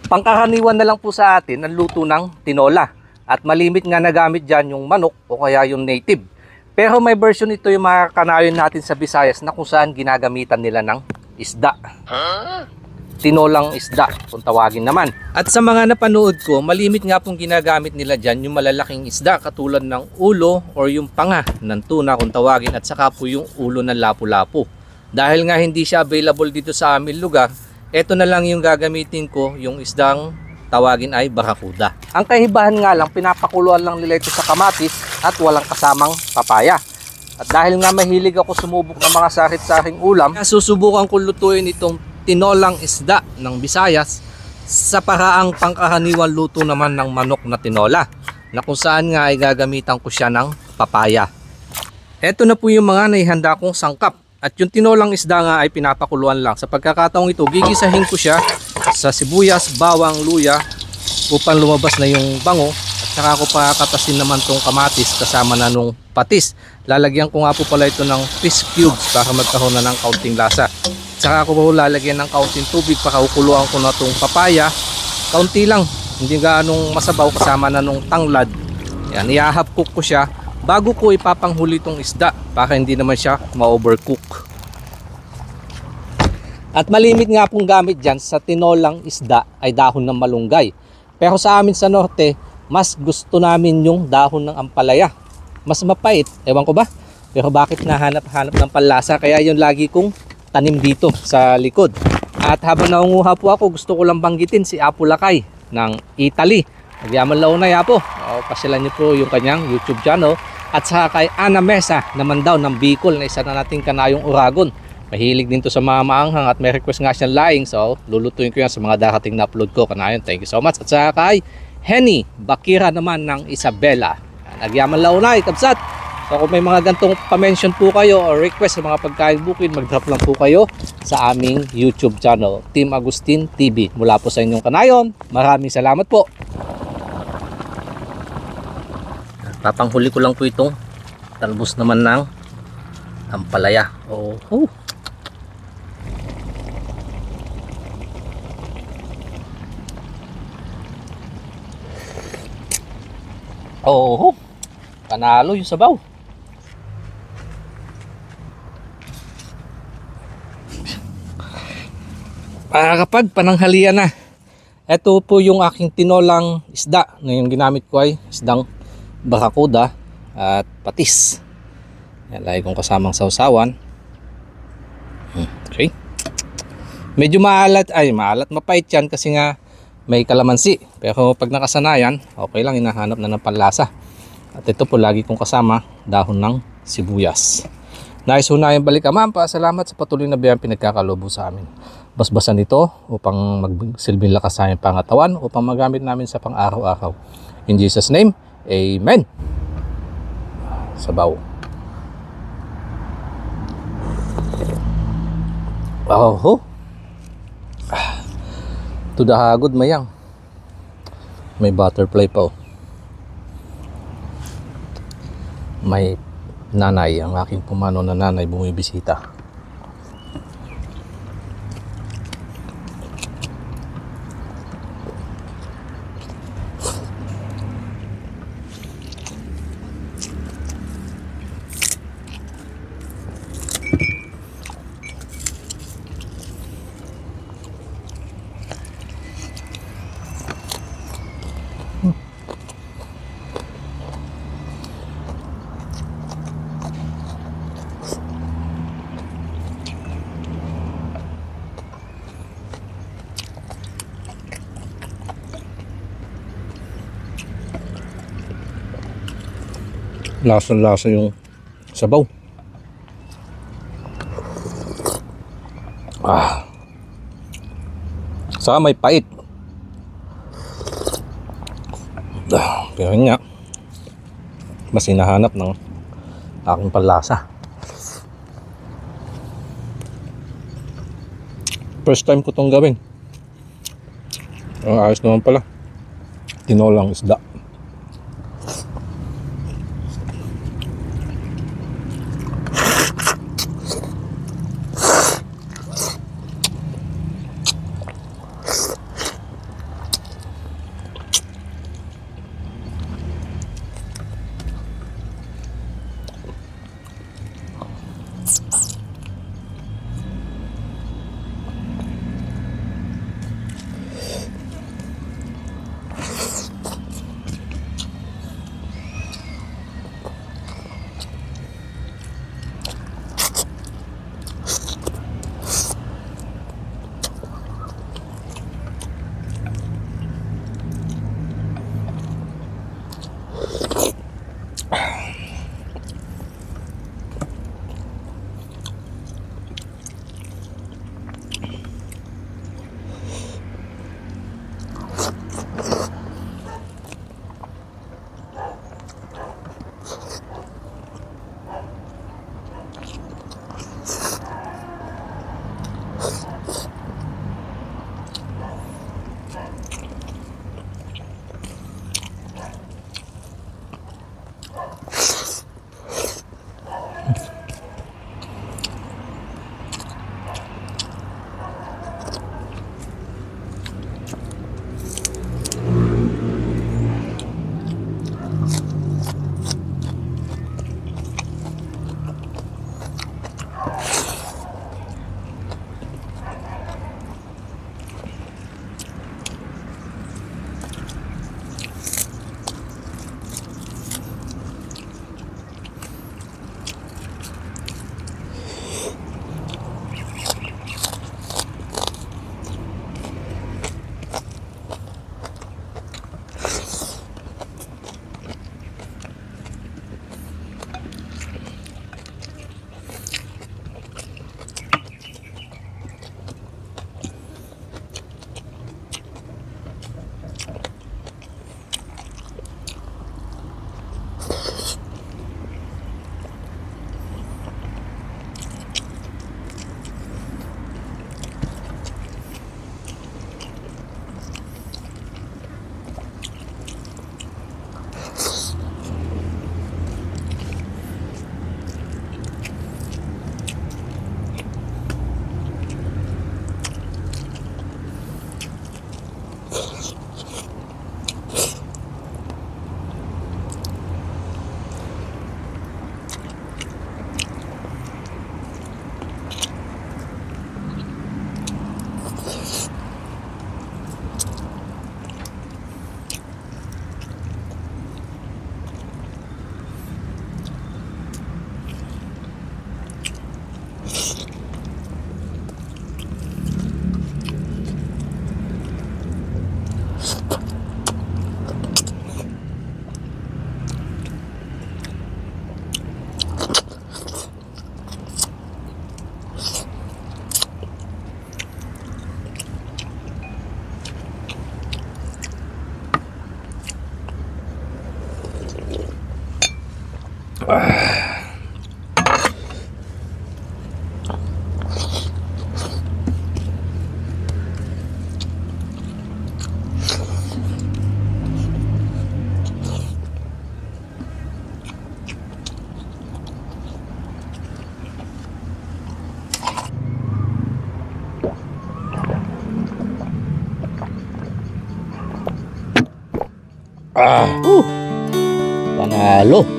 Pangkaraniwan na lang po sa atin ang luto ng tinola. At malimit nga nagamit dyan yung manok o kaya yung native. Pero may version ito yung mga kanayon natin sa Visayas na kung saan ginagamitan nila ng isda. Tinolang isda kung tawagin naman. At sa mga napanood ko, malimit nga pong ginagamit nila dyan yung malalaking isda katulad ng ulo or yung panga ng tuna kung tawagin, at saka po yung ulo ng lapu-lapu. Dahil nga hindi siya available dito sa aming lugar, eto na lang yung gagamitin ko, yung isdang tawagin ay barakuda. Ang kahibahan nga lang, pinapakuluan lang nila ito sa kamatis at walang kasamang papaya. At dahil nga mahilig ako sumubok ng mga sakit-saking ulam, susubukan ko lutuin itong tinolang isda ng Visayas sa paraang pangkaraniwan luto naman ng manok na tinola, na kung saan nga ay gagamitan ko siya ng papaya. Eto na po yung mga naihanda kong sangkap. At yung tinolang isda nga ay pinapakuluan lang. Sa pagkakataong ito, gigisahin ko siya sa sibuyas, bawang, luya upang lumabas na yung bango. At saka ko pakatasin naman tong kamatis kasama na nung patis. Lalagyan ko nga po pala ito ng fish cubes para magkaroon na ng kaunting lasa. At saka ko po lalagyan ng kaunting tubig para ukuluan ko na tong papaya. Kaunti lang, hindi gaanong masabaw, kasama na nung tanglad. Yan, i-half cook ko siya bago ko ipapanghuli itong isda para hindi naman siya ma-overcook. At malimit nga pong gamit dyan sa tinolang isda ay dahon ng malunggay. Pero sa amin sa norte, mas gusto namin yung dahon ng ampalaya. Mas mapait, ewan ko ba? Pero bakit nahanap-hanap ng panlasa, kaya yun lagi kong tanim dito sa likod. At habang naunguha po ako, gusto ko lang banggitin si Apo Lakay ng Italy. Magyaman launay Apo. Pasyalan niyo po yung kanyang YouTube channel. At saka kay Ana Mesa naman daw ng Bicol, na isa na nating kanayong Uragon. Mahilig din to sa mga maanghang at may request nga siyang laing. So lulutuin ko yan sa mga darating na upload ko. Kanayon, thank you so much. At saka kay Henny Bakira naman ng Isabela. Nagyaman launay, kabsat. So kung may mga gantong pa-mention po kayo o request sa mga pagkain bukid, mag-drop lang po kayo sa aming YouTube channel, Team Agustin TV. Mula po sa inyong kanayon, maraming salamat po. Papanghuli ko lang po itong talbos naman ng ampalaya. Oh. Oh. Panalo yung sabaw. Kapag pananghalian na, ito po yung aking tinolang isda na yung ginamit ko ay isdang barakuda at patis. Yan, lagi kong kasamang sausawan. Okay. Medyo maalat, mapait yan kasi nga may kalamansi. Pero pag nakasanayan, okay lang, hinahanap na ng panlasa. At ito po lagi kong kasama dahon ng sibuyas. Nais hunayang balik Amampa, salamat sa patuloy na biyayang pinagkakalobo sa amin. Basbasan ito upang magsilbing lakas sa aming pangatawan, upang magamit namin sa pang-araw-araw. In Jesus' name, Amen. Sabaw. Oh. To the hagod mayang. May butterfly pa. May nanay, ang aking pumano na nanay bumibisita. Lasa-lasa yung sabaw. Saka may pait. Pero nga, mas hinahanap ng aking panlasa. First time ko itong gawin. Ayos naman pala. Tinolang isda. Panalo.